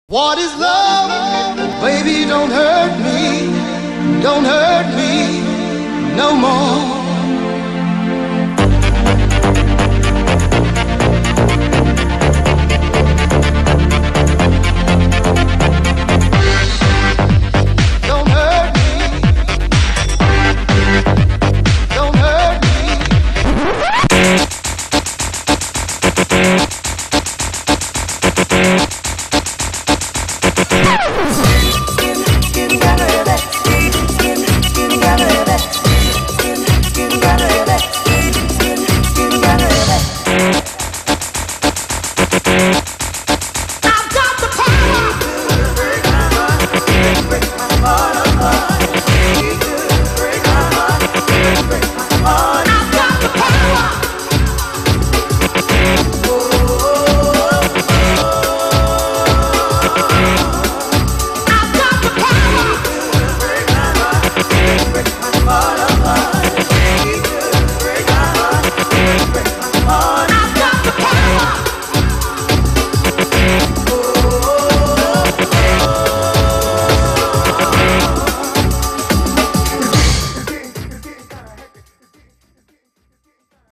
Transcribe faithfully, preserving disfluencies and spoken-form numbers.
What is love? Baby, don't hurt me, don't hurt me no more. Don't hurt me, don't hurt me.